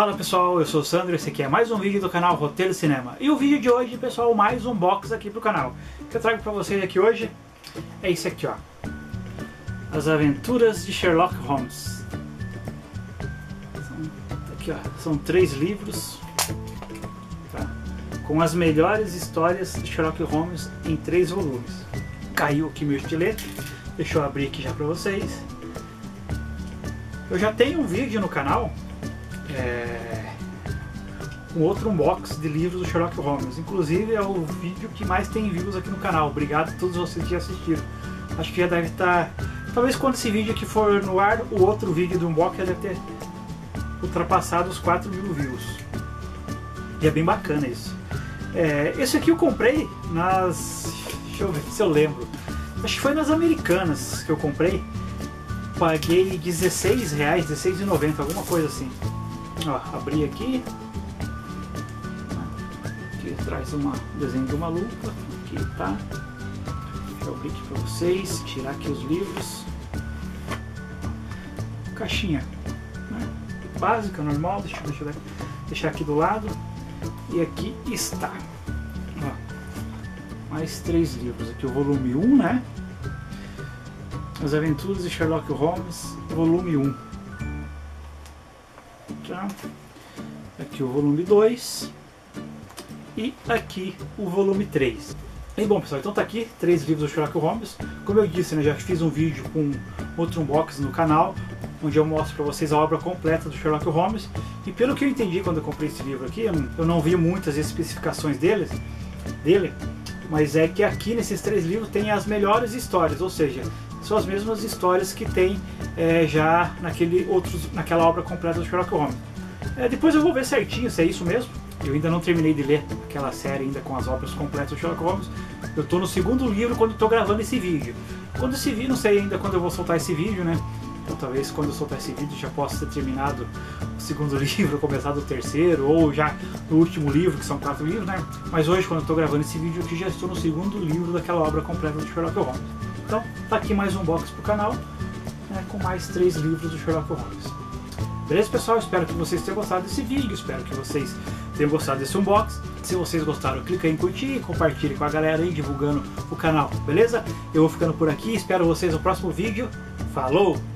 Fala pessoal, eu sou o Sandro, esse aqui é mais um vídeo do canal Roteiro Cinema. E o vídeo de hoje, pessoal, mais um box aqui pro canal. O que eu trago pra vocês aqui hoje é esse aqui, ó. As Aventuras de Sherlock Holmes. São 3 livros, tá? Com as melhores histórias de Sherlock Holmes em 3 volumes. Caiu aqui meu estilete, deixa eu abrir aqui já pra vocês. Eu já tenho um vídeo no canal um outro unboxing de livros do Sherlock Holmes. Inclusive é o vídeo que mais tem views aqui no canal. Obrigado a todos vocês que já assistiram. Acho que já deve estar... Talvez quando esse vídeo aqui for no ar, o outro vídeo do unboxing já deve ter ultrapassado os 4.000 views. E é bem bacana isso. Esse aqui eu comprei nas... Deixa eu ver se eu lembro. Acho que foi nas Americanas que eu comprei. Paguei R$16, R$16,90, alguma coisa assim. Ó, abri aqui. Aqui traz um desenho de uma lupa. Aqui tá. Deixa eu abrir aqui para vocês. Tirar aqui os livros. Caixinha, né? Básica, normal. Deixa eu deixar aqui do lado. E aqui está. Ó, mais 3 livros. Aqui o volume 1, né? As Aventuras de Sherlock Holmes, volume 1. Tá. Aqui o volume 2. E aqui o volume 3. E bom pessoal, então tá aqui 3 livros do Sherlock Holmes. Como eu disse, né, já fiz um vídeo com outro unboxing no canal, onde eu mostro para vocês a obra completa do Sherlock Holmes. E pelo que eu entendi quando eu comprei esse livro aqui, eu não vi muitas especificações dele, mas é que aqui nesses 3 livros tem as melhores histórias, ou seja, são as mesmas histórias que tem já naquela obra completa do Sherlock Holmes. Depois eu vou ver certinho se é isso mesmo. Eu ainda não terminei de ler aquela série ainda com as obras completas do Sherlock Holmes. Eu estou no 2º livro quando estou gravando esse vídeo. Quando esse vídeo, não sei ainda quando eu vou soltar esse vídeo, né? Então talvez quando eu soltar esse vídeo já possa ter terminado o 2º livro, começado o 3º, ou já no último livro, que são 4 livros, né? Mas hoje, quando eu estou gravando esse vídeo aqui, já estou no 2º livro daquela obra completa do Sherlock Holmes. Então, tá aqui mais um box pro canal, né, com mais 3 livros do Sherlock Holmes. Beleza, pessoal? Espero que vocês tenham gostado desse vídeo, espero que vocês tenham gostado desse unboxing. Se vocês gostaram, clica em curtir, compartilhe com a galera aí, divulgando o canal, beleza? Eu vou ficando por aqui, espero vocês no próximo vídeo. Falou!